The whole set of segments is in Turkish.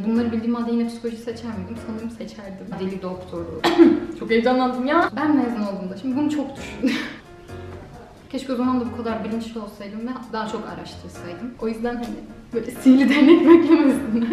bunları bildiğim halde yine psikoloji seçer miydim? Sanırım seçerdim. Deli doktoru. Çok heyecanlandım ya. Ben mezun olduğumda şimdi bunu çok düşündüm. Keşke o zaman da bu kadar bilinçli olsaydım ve daha çok araştırsaydım. O yüzden hani böyle sihirli değnek beklemesinler.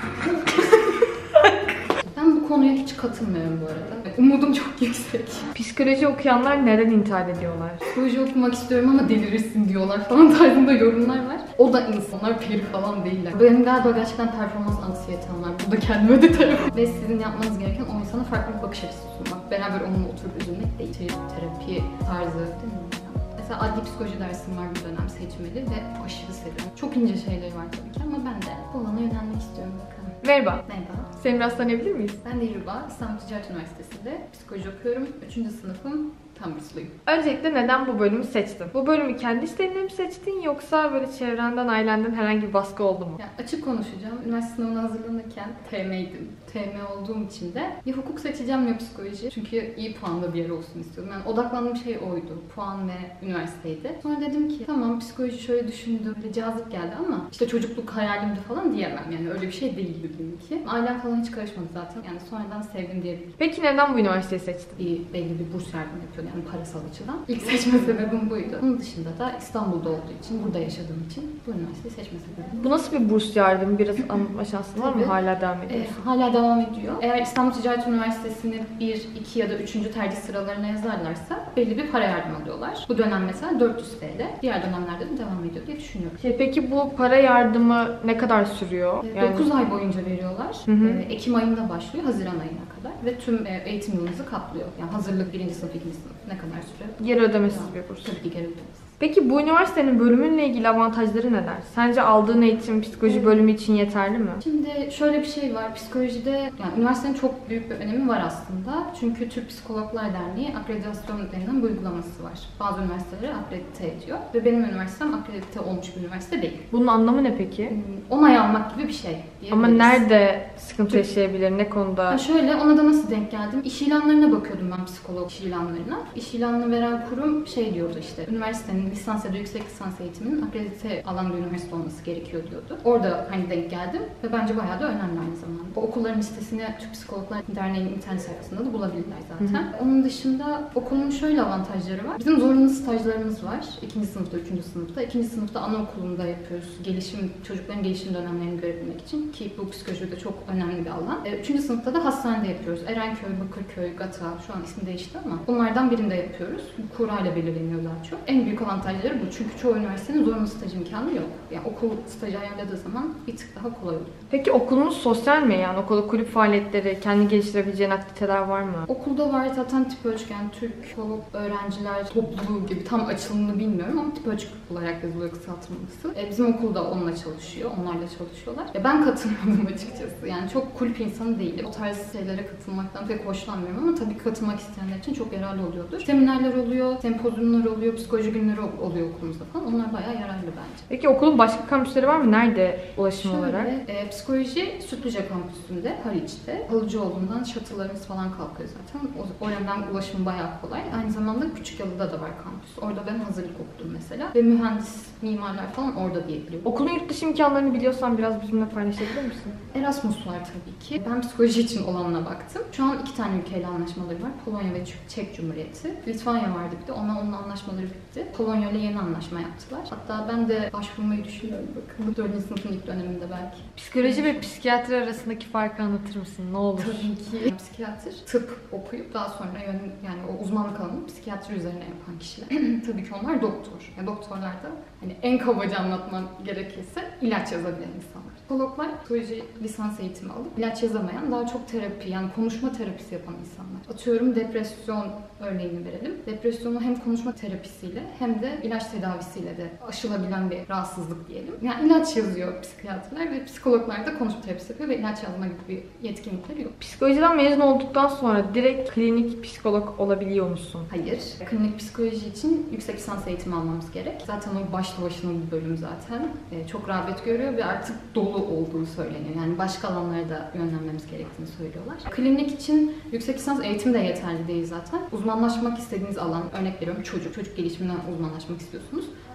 Ben bu konuya hiç katılmıyorum bu arada. Umudum çok yüksek. Psikoloji okuyanlar neden intihar ediyorlar? Psikoloji okumak istiyorum ama delirirsin diyorlar falan tarzında yorumlar var. O da insanlar, peri falan değiller. Benim galiba gerçekten performans anksiyetem var. Burada kendime de tarafım. Ve sizin yapmanız gereken o insana farklı bir bakış açısı sunmak. Beraber onunla oturup üzülmek değil. Terapi tarzı değil mi? Mesela adli psikoloji dersim var bir dönem seçmeli ve aşırı seviyorum. Çok ince şeyleri var tabii ki ama ben de bu alana yönelmek istiyorum bakalım. Merhaba. Merhaba. Seni biraz tanıyabilir miyiz? Ben Dilruba, İstanbul Ticaret Üniversitesi'nde psikoloji okuyorum. 3. sınıfım. Tam bursluyum. Öncelikle neden bu bölümü seçtin? Bu bölümü kendi isteğinle mi seçtin yoksa böyle çevrenden, ailenden herhangi bir baskı oldu mu? Yani açık konuşacağım. Üniversite sınavına hazırlanırken TM'ydim. TM olduğum için de ya hukuk seçeceğim ya psikoloji. Çünkü iyi puanlı bir yer olsun istiyordum. Yani odaklandığım şey oydu. Puan ve üniversiteydi. Sonra dedim ki tamam psikoloji şöyle düşündüm. Böyle cazip geldi ama işte çocukluk hayalimdi falan diyemem. Yani öyle bir şey değildi benimki. Ailem falan hiç karışmadı zaten. Yani sonradan sevdim diyebilirim. Peki neden bu üniversiteyi seçtin? Belli bir burs yardım yapıyordu yani parasal açıdan. İlk seçme sebebim buydu. Onun dışında da İstanbul'da olduğu için, burada yaşadığım için bu üniversiteyi seçme sebebim. Bu nasıl bir burs yardım? Biraz anlatma şansın var mı? Hala devam ediyorsun. Hala devam ediyor. Eğer İstanbul Ticaret Üniversitesi'ni 1, 2 ya da 3. tercih sıralarına yazarlarsa belli bir para yardım alıyorlar. Bu dönem mesela 400 TL. Diğer dönemlerde de devam ediyor diye düşünüyorum. Peki bu para yardımı ne kadar sürüyor? Yani 9 ay boyunca veriyorlar. Ekim ayında başlıyor, Haziran ayına kadar. Ve tüm eğitim yılınızı kaplıyor. Yani hazırlık 1. sınıf, 2. sınıf ne kadar sürüyor? Geri ödemesiz bir burs. Tabii ki geri ödemesiz. Peki bu üniversitenin bölümünle ilgili avantajları neler? Sence aldığın eğitim psikoloji bölümü için yeterli mi? Şimdi şöyle bir şey var. Psikolojide yani üniversitenin çok büyük bir önemi var aslında. Çünkü Türk Psikologlar Derneği akreditasyon denilen bir uygulaması var. Bazı üniversiteleri akredite ediyor. Ve benim üniversitem akredite olmuş bir üniversite değil. Bunun anlamı ne peki? Onay almak gibi bir şey. Ama nerede sıkıntı yaşayabilir? Ne konuda? Şöyle ona da nasıl denk geldim? İş ilanlarına bakıyordum ben psikolog iş ilanlarına. İş ilanını veren kurum şey diyordu işte. Üniversitenin lisans ya da yüksek lisans eğitiminin akredite alan bir üniversite olması gerekiyor diyordu. Orada hani denk geldim ve bence bayağı da önemli aynı zamanda. O okulların listesini Türk Psikologlar Derneği'nin internet sayfasında da bulabilirler zaten. Onun dışında okulun şöyle avantajları var. Bizim zorunlu stajlarımız var. 2. sınıfta, 3. sınıfta. 2. sınıfta anaokulunda yapıyoruz. Çocukların gelişim dönemlerini görebilmek için ki bu psikolojide çok önemli bir alan. 3. sınıfta da hastanede yapıyoruz. Erenköy, Bakırköy, Gata şu an ismi değişti ama bunlardan birinde yapıyoruz. Bu kura ile belirleniyor daha çok. En büyük avantajları bu. Çünkü çoğu üniversitenin zorunlu staj imkanı yok. Yani okul stajı ayarladığı zaman bir tık daha kolay oluyor. Peki okulunuz sosyal mi? Yani okulda kulüp faaliyetleri, kendi geliştirebileceğin aktiviteler var mı? Okulda var zaten tip ölçgen, Türk psikolog öğrenciler topluluğu gibi tam açılımını bilmiyorum ama tip ölçek olarak yazılıyor kısaltılması. Bizim okulda onunla çalışıyor, onlarla çalışıyorlar. Ben katılmadım açıkçası. Yani çok kulüp insanı değilim. O tarz şeylere katılmaktan pek hoşlanmıyorum ama tabii katılmak isteyenler için çok yararlı oluyordur. Seminerler oluyor, sempozyumlar oluyor, psikoloji günleri oluyor okulumuzda falan. Onlar bayağı yararlı bence. Peki okulun başka kampüsleri var mı? Nerede ulaşım olarak? Psikoloji Sütlüce kampüsünde, Haliç'te. Halıcıoğlu'ndan shuttle'larımız falan kalkıyor zaten. O yönden ulaşım bayağı kolay. Aynı zamanda Küçükyalı'da da var kampüs. Orada ben hazırlık okudum mesela. Ve mühendis, mimarlar falan orada diyebiliyorum. Okulun yurt dışı imkanlarını biliyorsan biraz bizimle paylaşabilir misin? Erasmus var tabii ki. Ben psikoloji için olanına baktım. Şu an 2 tane ülkeyle anlaşmaları var. Polonya ve Çek Cumhuriyeti. Litvanya vardı bir de. Onunla anlaşmaları bitti. Polonya ile yeni anlaşma yaptılar. Hatta ben de başvurmayı düşünüyorum bakın. 4. sınıfın ilk döneminde belki. Psikoloji ve psikiyatri arasındaki farkı anlatır mısın? Ne olur? Tabii ki. Psikiyatr tıp okuyup daha sonra yani o uzmanlık alanını psikiyatri üzerine yapan kişiler. Tabii ki onlar doktor. Yani doktorlar da hani en kabaca anlatmam gerekirse ilaç yazabilen insanlar. Psikologlar psikoloji lisans eğitimi alıp ilaç yazamayan daha çok terapi yani konuşma terapisi yapan insanlar. Atıyorum depresyon örneğini verelim. Depresyonu hem konuşma terapisiyle hem de ilaç tedavisiyle de aşılabilen bir rahatsızlık diyelim. Yani ilaç yazıyor psikiyatrlar ve psikologlar da konuşma terapisi yapıyor ve ilaç yazma gibi bir yetkinlikleri yok. Psikolojiden mezun olduktan sonra direkt klinik psikolog olabiliyor musun? Hayır. Klinik psikoloji için yüksek lisans eğitimi almamız gerek. Zaten o başlı başına bir bölüm zaten. Çok rağbet görüyor ve artık dolu olduğu söyleniyor. Yani başka alanlara da yönlenmemiz gerektiğini söylüyorlar. Klinik için yüksek lisans eğitim de yeterli değil zaten. Uzmanlaşmak istediğiniz alan, örnek veriyorum çocuk gelişiminden uzmanlaşmak istiyorsunuz.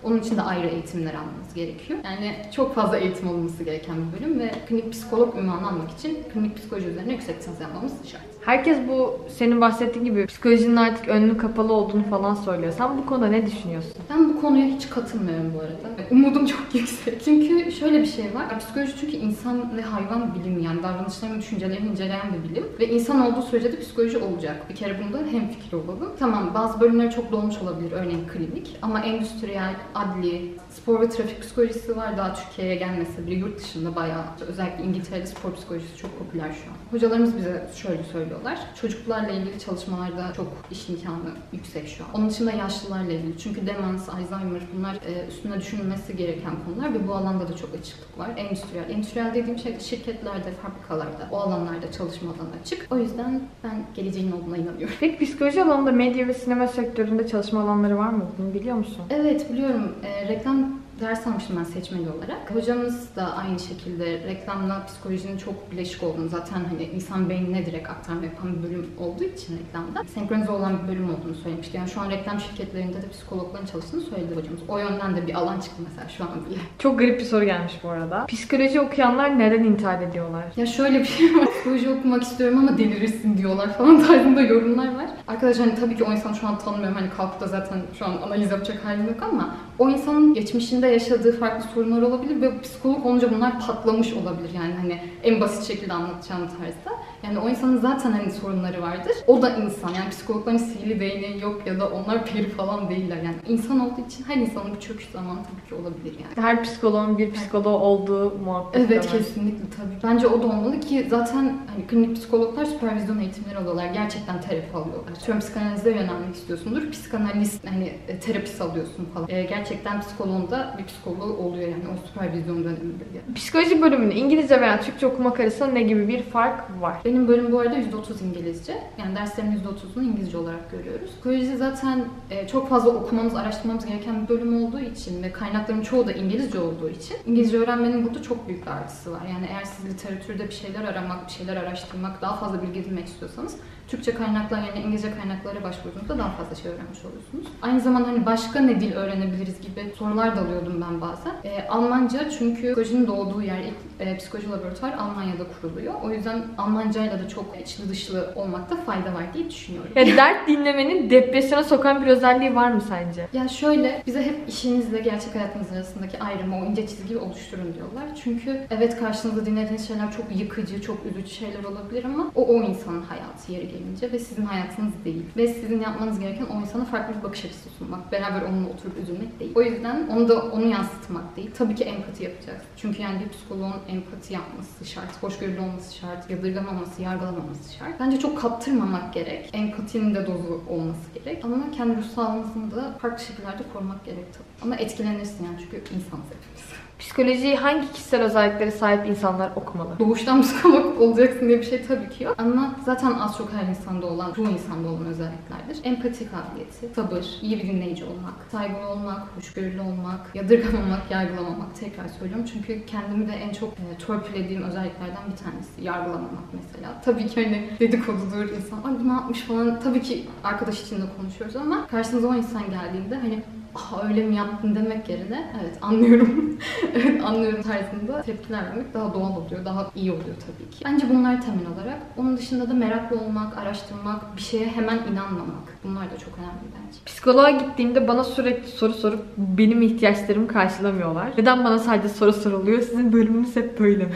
Onun için de ayrı eğitimler almanız gerekiyor. Yani çok fazla eğitim alınması gereken bir bölüm ve klinik psikolog unvanı almak için klinik psikoloji üzerine yüksek lisans yapmamız şart. Herkes bu senin bahsettiğin gibi psikolojinin artık önünün kapalı olduğunu falan söylüyor. Sen bu konuda ne düşünüyorsun? Ben bu konuya hiç katılmıyorum bu arada. Umudum çok yüksek. Çünkü şöyle bir şey var. Psikoloji çünkü insan ve hayvan bilimi, yani davranışlarını, düşüncelerini inceleyen bir bilim. Ve insan olduğu sürece de psikoloji olacak. Bir kere bunda hemfikir olalım. Tamam, bazı bölümleri çok dolmuş olabilir, örneğin klinik. Ama endüstriyel, adli, spor ve trafik psikolojisi var. Daha Türkiye'ye gelmese bile yurt dışında bayağı, özellikle İngiltere'de spor psikolojisi çok popüler şu an. Hocalarımız bize şöyle söylüyorlar. Çocuklarla ilgili çalışmalarda çok iş imkanı yüksek şu an. Onun dışında yaşlılarla ilgili. Çünkü demans, Alzheimer, bunlar üstüne düşünülmesi gereken konular ve bu alanda da çok açıklık var. Endüstriyel. Endüstriyel dediğim şey şirketlerde, fabrikalarda, o alanlarda çalışmadan açık. O yüzden ben geleceğin olduğuna inanıyorum. Peki psikoloji alanında medya ve sinema sektöründe çalışma alanları var mı? Bunu biliyor musun? Evet, biliyorum. Reklam ders almıştım ben seçmeli olarak. Hocamız da aynı şekilde reklamla psikolojinin çok bileşik olduğunu, zaten hani insan beynine direkt aktarma yapan bir bölüm olduğu için reklamda senkronize olan bir bölüm olduğunu söylemişti. Yani şu an reklam şirketlerinde de psikologların çalıştığını söyledi hocamız. O yönden de bir alan çıktı mesela şu an bile. Çok garip bir soru gelmiş bu arada. Psikoloji okuyanlar neden intihar ediyorlar? Ya şöyle bir şey var. Psikoloji okumak istiyorum ama delirirsin diyorlar falan tarzında yorumlar var. Arkadaşlar hani tabii ki o insanı şu an tanımıyorum. Hani kalkıp da zaten şu an analiz yapacak halim yok ama o insanın geçmişinde yaşadığı farklı sorunlar olabilir ve psikolog olunca bunlar patlamış olabilir, yani hani en basit şekilde anlatacağım tarzda. Yani o insanın zaten hani sorunları vardır. O da insan, yani psikologların sihirli değneği yok ya da onlar peri falan değiller. Yani insan olduğu için her insanın bir çöküş zamanı tabii ki olabilir yani. Her psikoloğun bir psikoloğu olduğu muhakkak. Evet, kesinlikle tabii. Bence o da olmalı ki zaten hani klinik psikologlar süpervizyon eğitimleri alıyorlar. Gerçekten terapi alıyorlar. Tüm psikanalize yönelmek istiyorsundur. Psikanalist hani terapist alıyorsun falan. Gerçekten psikoloğun da bir psikoloğu oluyor yani o süpervizyon döneminde. Yani. Psikoloji bölümünü İngilizce veya Türkçe okumak arasında ne gibi bir fark var? Benim bölüm bu arada %30 İngilizce. Yani derslerimin %30'unu İngilizce olarak görüyoruz. Psikoloji zaten çok fazla okumamız, araştırmamız gereken bir bölüm olduğu için ve kaynakların çoğu da İngilizce olduğu için İngilizce öğrenmenin burada çok büyük bir artısı var. Yani eğer siz literatürde bir şeyler aramak, bir şeyler araştırmak, daha fazla bilgi edinmek istiyorsanız Türkçe kaynaklar yerine İngilizce kaynaklara başvurduğunuzda daha fazla şey öğrenmiş oluyorsunuz. Aynı zamanda hani başka ne dil öğrenebiliriz gibi sorular da alıyordum ben bazen. Almanca, çünkü psikolojinin doğduğu yer, ilk psikoloji laboratuvar Almanya'da kuruluyor. O yüzden Almancayla da çok içli dışlı olmakta fayda var diye düşünüyorum. Ya dert dinlemenin depresyona sokan bir özelliği var mı sence? Ya şöyle, bize hep işinizle gerçek hayatınız arasındaki ayrımı, o ince çizgiyi oluşturun diyorlar. Çünkü evet, karşınızda dinlediğiniz şeyler çok yıkıcı, çok üzücü şeyler olabilir ama o insanın hayatı yeri gelince ve sizin hayatınız değil. Ve sizin yapmanız gereken o insana farklı bir bakış açısı sunmak, beraber onunla oturup üzülmek değil. O yüzden onu yansıtmak değil. Tabii ki empati yapacağız. Çünkü yani bir psikoloğun empati yapması şart, hoşgörülü olması şart, yadırgamaması, yargılamaması şart. Bence çok kaptırmamak gerek. Empatinin de dozu olması gerek. Ama kendi ruh sağlığınızı da farklı şekillerde korumak gerek tabii. Ama etkilenirsin yani, çünkü insanız hepimiz. Psikolojiyi hangi kişisel özelliklere sahip insanlar okumalı? Doğuştan psikolog olacaksın diye bir şey tabii ki yok. Ama zaten az çok her insanda olan, çoğu insanda olan özelliklerdir. Empati kabiliyeti, sabır, iyi bir dinleyici olmak, saygılı olmak, hoşgörülü olmak, yadırgamamak, yargılamamak. Tekrar söylüyorum çünkü kendimi de en çok törpülediğim özelliklerden bir tanesi. Yargılamamak mesela. Tabii ki hani dedikodudur, insan ay bu ne yapmış falan. Tabii ki arkadaş içinde konuşuyoruz ama karşınıza o insan geldiğinde hani öyle mi yaptın demek yerine evet anlıyorum, evet anlıyorum tarzında tepkiler vermek daha doğal oluyor, daha iyi oluyor tabii ki. Bence bunlar temel olarak. Onun dışında da meraklı olmak, araştırmak, bir şeye hemen inanmamak. Bunlar da çok önemli bence. Psikoloğa gittiğimde bana sürekli soru sorup benim ihtiyaçlarımı karşılamıyorlar. Neden bana sadece soru soruluyor? Sizin bölümünüz hep böyle mi?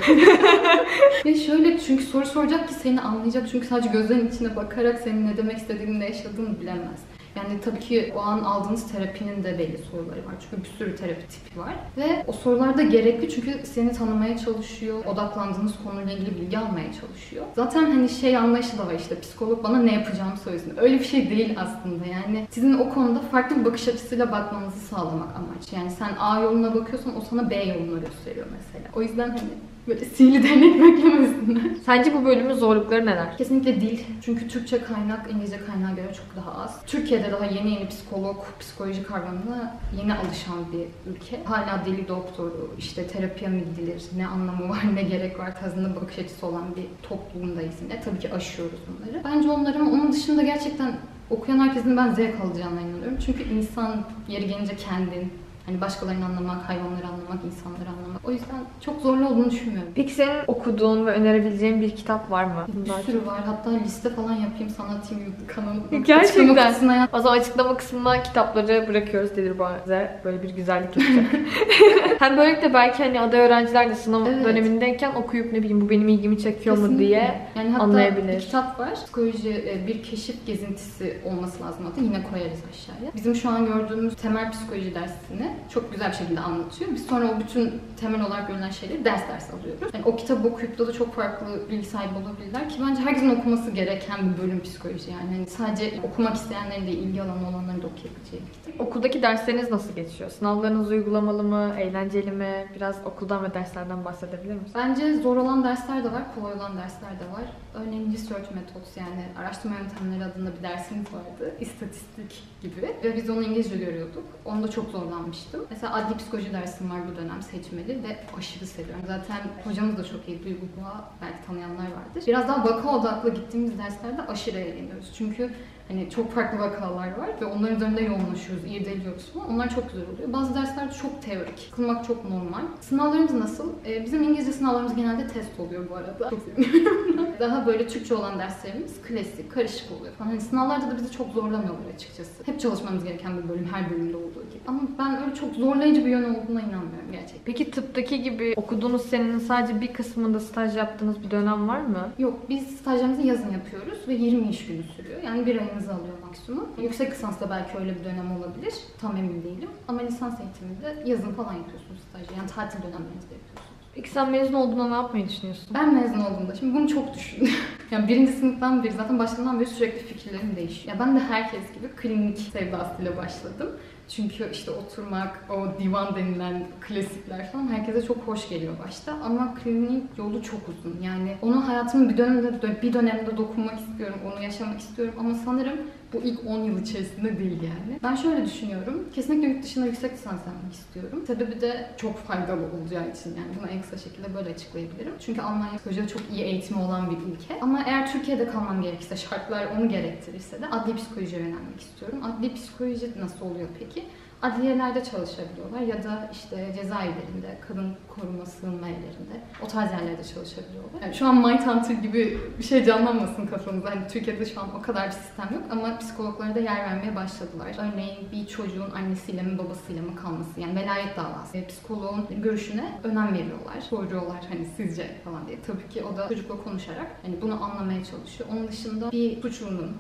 Ya şöyle, çünkü soru soracak ki seni anlayacak. Çünkü sadece gözlerinin içine bakarak senin ne demek istediğini, ne yaşadığını bilemez. Yani tabii ki o an aldığınız terapinin de belli soruları var. Çünkü bir sürü terapi tipi var. Ve o sorular da gerekli çünkü seni tanımaya çalışıyor. Odaklandığınız konuyla ilgili bilgi almaya çalışıyor. Zaten hani şey anlayışı da var, işte psikolog bana ne yapacağımı söylesin. Öyle bir şey değil aslında yani. Sizin o konuda farklı bir bakış açısıyla bakmanızı sağlamak amaç. Yani sen A yoluna bakıyorsan o sana B yolunu gösteriyor mesela. O yüzden hani böyle sihirli değnek beklemesinler. Sence bu bölümün zorlukları neler? Kesinlikle dil. Çünkü Türkçe kaynak İngilizce kaynağa göre çok daha az. Türkiye'de daha yeni psikolog, psikoloji kavramına yeni alışan bir ülke. Hala deli doktoru, işte terapiye mi gidilir, ne anlamı var, ne gerek var tarzında bakış açısı olan bir toplumdayız yine. Tabii ki aşıyoruz bunları. Bence onların, onun dışında gerçekten okuyan herkesin ben zevk alacağına inanıyorum. Çünkü insan yeri gelince kendin, Hani başkalarını anlamak, hayvanları anlamak, insanları anlamak. O yüzden çok zorlu olduğunu düşünmüyorum. Peki senin okuduğun ve önerebileceğin bir kitap var mı? Bir sürü var. Hatta liste falan yapayım, sana atayım YouTube kanalına. Gerçekten. O zaman açıklama kısmına kitapları bırakıyoruz bize. Böyle bir güzellik yapacak. Hem böylelikle belki hani aday öğrenciler de sınav dönemindeyken okuyup ne bileyim bu benim ilgimi çekiyor mu diye yani hatta anlayabilir. Bir kitap var. Psikoloji bir keşif gezintisi olması lazım hatta. Yine koyarız aşağıya. Bizim şu an gördüğümüz temel psikoloji dersini çok güzel bir şekilde anlatıyor. Biz sonra o bütün temel olarak görülen şeyleri ders alıyoruz. Yani o kitabı okuyup da çok farklı bilgi sahibi olabilirler ki bence herkesin okuması gereken bir bölüm psikoloji yani. Yani sadece okumak isteyenlerin de ilgi alanı olanların da okuyabileceği bir kitap. Okuldaki dersleriniz nasıl geçiyor? Sınavlarınız uygulamalı mı? Eğlenceli mi? Biraz okuldan ve derslerden bahsedebilir misin? Bence zor olan dersler de var, kolay olan dersler de var. Örneğin research methods yani araştırma yöntemleri adında bir dersimiz vardı. İstatistik gibi. Ve biz onu İngilizce görüyorduk. Onda çok zorlanmıştım. Mesela adli psikoloji dersim var bu dönem seçmeli ve aşırı seviyorum. Zaten hocamız da çok iyi. Duygu Boğa, belki tanıyanlar vardır. Biraz daha vaka odaklı gittiğimiz derslerde aşırı eğleniyoruz. Çünkü hani çok farklı vakalar var ve onların üzerinde yoğunlaşıyoruz, irdeliyoruz falan. Onlar çok güzel oluyor. Bazı derslerde çok teorik. Kılmak çok normal. Sınavlarımız nasıl? Bizim İngilizce sınavlarımız genelde test oluyor bu arada. Çok seviniyorum. Daha böyle Türkçe olan derslerimiz klasik, karışık oluyor falan. Hani sınavlarda da bizi çok zorlamıyorlar açıkçası. Hep çalışmamız gereken bir bölüm, her bölümde olduğu gibi. Ama ben öyle çok zorlayıcı bir yön olduğuna inanmıyorum gerçekten. Peki tıptaki gibi okuduğunuz senenin sadece bir kısmında staj yaptığınız bir dönem var mı? Yok, biz stajlarımızı yazın yapıyoruz ve 20 iş günü sürüyor. Yani bir ayımızı alıyor maksimum. Yüksek lisansta belki öyle bir dönem olabilir. Tam emin değilim. Ama lisans eğitiminde yazın falan yapıyorsunuz stajı. Yani tatil dönemlerinizde yapıyorsunuz. Peki sen mezun olduğunda ne yapmayı düşünüyorsun? Ben mezun olduğumda, şimdi bunu çok düşündüm. Yani birinci sınıftan beri, zaten başından beri sürekli fikirlerim değişiyor. Ya ben de herkes gibi klinik sevdasıyla başladım. Çünkü işte oturmak, o divan denilen klasikler falan herkese çok hoş geliyor başta. Ama kliniğin yolu çok uzun. Yani onu hayatımın bir dönemde dokunmak istiyorum, onu yaşamak istiyorum. Ama sanırım bu ilk 10 yıl içerisinde değil yani. Ben şöyle düşünüyorum. Kesinlikle yurt dışında yüksek lisans yapmak istiyorum. Sebebi de çok faydalı olacağı için yani. Bunu en kısa şekilde böyle açıklayabilirim. Çünkü Almanya psikolojide çok iyi eğitimi olan bir ülke. Ama eğer Türkiye'de kalmam gerekirse, şartlar onu gerektirirse de adli psikolojiye yönelmek istiyorum. Adli psikoloji nasıl oluyor peki? Adliyelerde çalışabiliyorlar ya da işte cezaevlerinde, kadın koruma sığınma evlerinde, o tarz yerlerde çalışabiliyorlar. Yani şu an Mindhunter gibi bir şey canlanmasın kafanızda. Hani Türkiye'de şu an o kadar bir sistem yok ama psikologlara da yer vermeye başladılar. Örneğin bir çocuğun annesiyle mi babasıyla mı kalması, yani velayet davası. Psikoloğun görüşüne önem veriyorlar. Soruyorlar hani sizce falan diye. Tabii ki o da çocukla konuşarak hani bunu anlamaya çalışıyor. Onun dışında bir suçlunun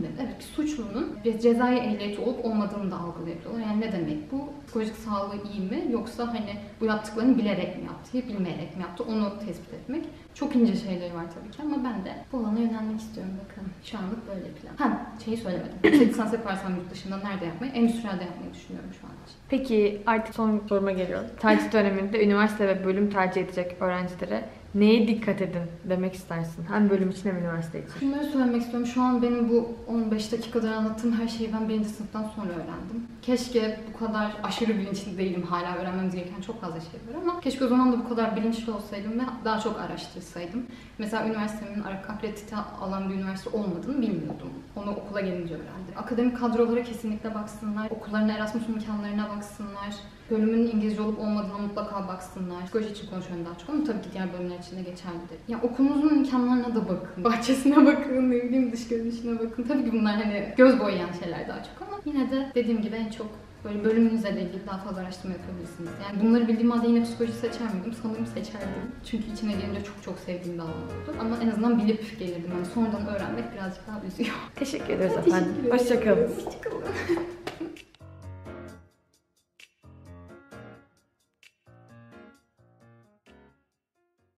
bir cezai ehliyeti olup olmadığını da algılayabiliyorlar. Yani ne demek bu? Psikolojik sağlığı iyi mi? Yoksa hani bu yaptıklarını bilerek mi yaptı, bilmeyerek mi yaptı? Onu tespit etmek. Çok ince şeyleri var tabii ki ama ben de bu alana yönelmek istiyorum bakalım. Şu anlık böyle plan. Şeyi söylemedim. Yüksek lisans yaparsam yurt dışında nerede yapmayı? Endüstriyelde yapmayı düşünüyorum şu an için. Peki artık son soruma geliyorum. Tercih döneminde üniversite ve bölüm tercih edecek öğrencilere neye dikkat edin demek istersin? Hem bölüm için hem üniversite için. Şunları söylemek istiyorum. Şu an benim bu 15 dakikada anlattığım her şeyi ben 1. sınıftan sonra öğrendim. Keşke bu kadar aşırı bilinçli değilim. Hala öğrenmemiz gereken çok fazla şey var ama keşke o zaman da bu kadar bilinçli olsaydım ve daha çok araştırsaydım. Mesela üniversitemin akredite alan bir üniversite olmadığını bilmiyordum. Onu okula gelince öğrendim. Akademik kadrolara kesinlikle baksınlar. Okulların Erasmus imkanlarına baksınlar. Bölümün İngilizce olup olmadığına mutlaka baksınlar. Psikoloji için konuşuyorum daha çok ama tabii ki diğer bölümler için de geçerlidir. Ya okulunuzun imkanlarına da bakın. Bahçesine bakın, ne bileyim dış görünüşüne bakın. Tabii ki bunlar hani göz boyayan şeyler daha çok ama yine de dediğim gibi en çok böyle bölümünüzle ilgili daha fazla araştırma yapabilirsiniz. Yani bunları bildiğim halde yine psikoloji seçer miydim? Sanırım seçerdim. Çünkü içine gelince çok sevdiğim bir alan oldu. Ama en azından bilip gelirdim. Yani sonradan öğrenmek birazcık daha üzüyor. Teşekkür ederiz efendim. Hoşçakalın. Hoşçakalın.